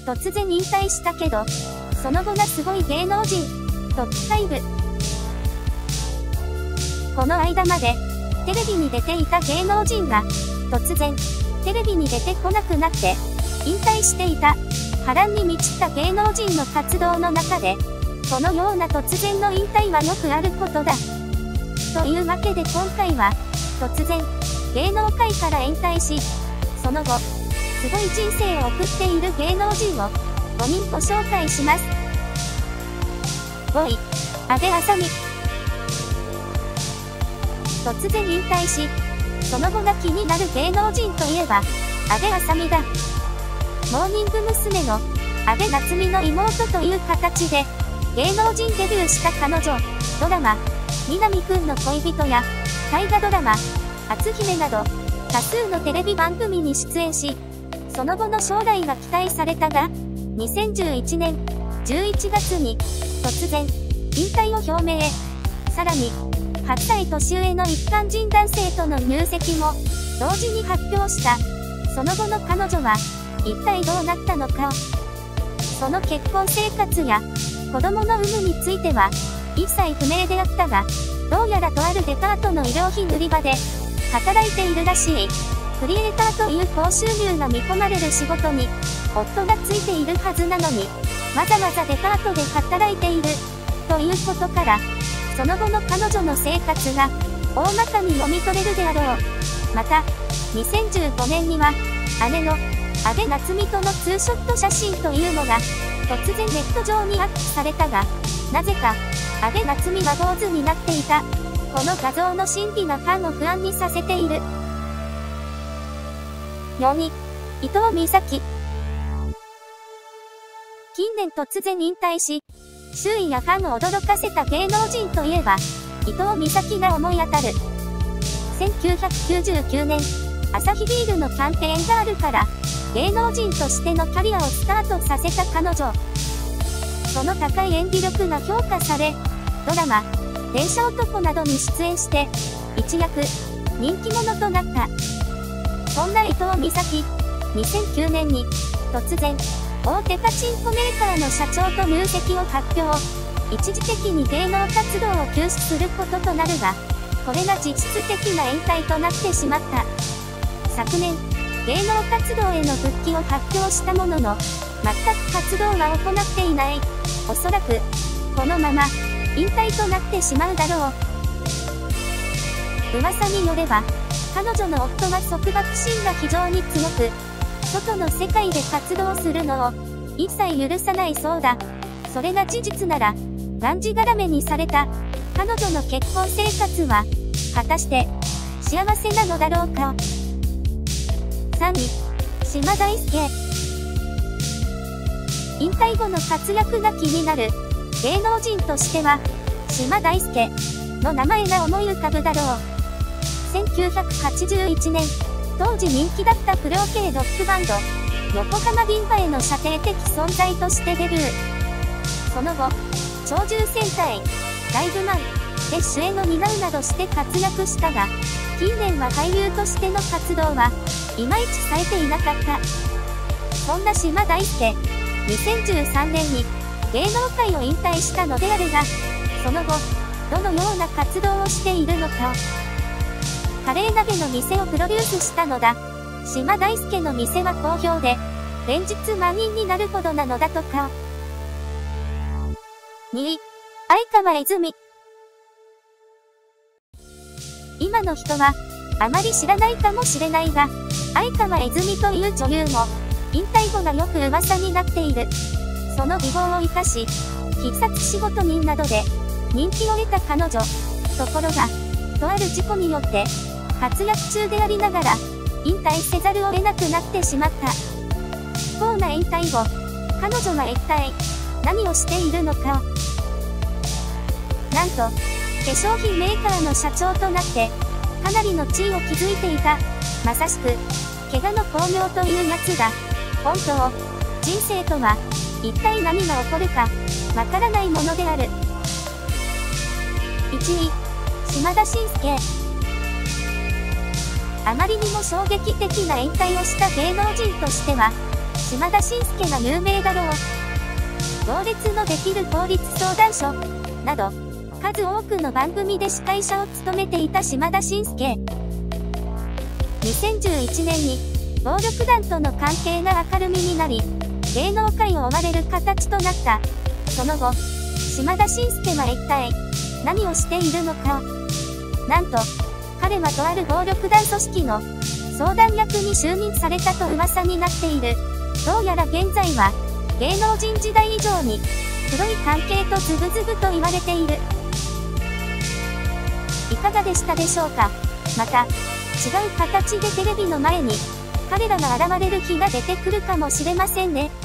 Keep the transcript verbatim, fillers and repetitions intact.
突然引退したけど、その後がすごい芸能人、トップファイブ。この間まで、テレビに出ていた芸能人が、突然、テレビに出てこなくなって、引退していた、波乱に満ちた芸能人の活動の中で、このような突然の引退はよくあることだ。というわけで今回は、突然、芸能界から引退し、その後、すごい人生を送っている芸能人をごにんご紹介します。ごい、阿部あさみ。突然引退し、その後が気になる芸能人といえば、阿部あさみだ。モーニング娘。の阿部夏実の妹という形で、芸能人デビューした彼女、ドラマ、南くんの恋人や、大河ドラマ、篤姫など、多数のテレビ番組に出演し、その後の将来が期待されたが、にせんじゅういちねんじゅういちがつに、突然、引退を表明。さらに、はっさい年上の一般人男性との入籍も、同時に発表した。その後の彼女は、一体どうなったのか。その結婚生活や、子供の有無については、一切不明であったが、どうやらとあるデパートの衣料品売り場で、働いているらしい。クリエイターという高収入が見込まれる仕事に、夫がついているはずなのに、わざわざデパートで働いている、ということから、その後の彼女の生活が、大まかに読み取れるであろう。また、にせんじゅうごねんには、姉の、阿部夏実とのツーショット写真というのが、突然ネット上にアップされたが、なぜか、阿部夏実は坊主になっていた。この画像の真偽がファンを不安にさせている。よに、伊藤美咲。近年突然引退し、周囲やファンを驚かせた芸能人といえば、伊藤美咲が思い当たる。せんきゅうひゃくきゅうじゅうきゅうねん、アサヒビールのキャンペーンガールから、芸能人としてのキャリアをスタートさせた彼女。その高い演技力が評価され、ドラマ、電車男などに出演して、一躍、人気者となった。そんな伊藤美咲、にせんきゅうねんに、突然、大手パチンコメーカーの社長と入籍を発表。一時的に芸能活動を休止することとなるが、これが実質的な引退となってしまった。昨年、芸能活動への復帰を発表したものの、全く活動は行っていない。おそらく、このまま、引退となってしまうだろう。噂によれば、彼女の夫は束縛心が非常に強く、外の世界で活動するのを一切許さないそうだ。それが事実なら、がんじがらめにされた彼女の結婚生活は、果たして幸せなのだろうか。さんい、島大輔。引退後の活躍が気になる芸能人としては、島大輔の名前が思い浮かぶだろう。せんきゅうひゃくはちじゅういちねん、当時人気だったプロ系ロックバンド、横浜銀河への射程的存在としてデビュー。その後、鳥獣戦隊、ライブマンで主演を担うなどして活躍したが、近年は俳優としての活動はいまいち冴えていなかった。そんな島大輔、にせんじゅうさんねんに芸能界を引退したのであるが、その後、どのような活動をしているのか。カレー鍋の店をプロデュースしたのだ。島大輔の店は好評で、連日満員になるほどなのだとか。にい、相川泉。今の人は、あまり知らないかもしれないが、相川泉という女優も、引退後がよく噂になっている。その美貌を生かし、必殺仕事人などで、人気を得た彼女。ところが、とある事故によって、活躍中でありながら、引退せざるを得なくなってしまった。不幸な引退後、彼女は一体、何をしているのか。なんと、化粧品メーカーの社長となって、かなりの地位を築いていた。まさしく、怪我の巧妙というやつだ。本当、人生とは、一体何が起こるか、わからないものである。いちい、島田紳介。あまりにも衝撃的な引退をした芸能人としては、 島田紳介が有名だろう。行列のできる法律相談所、など、数多くの番組で司会者を務めていた島田紳介。にせんじゅういちねんに、暴力団との関係が明るみになり、芸能界を追われる形となった。その後、島田紳介は一体、何をしているのか。なんと、彼はとある暴力団組織の相談役に就任されたと噂になっている。どうやら現在は、芸能人時代以上に、黒い関係とズブズブと言われている。いかがでしたでしょうか。また、違う形でテレビの前に、彼らが現れる日が出てくるかもしれませんね。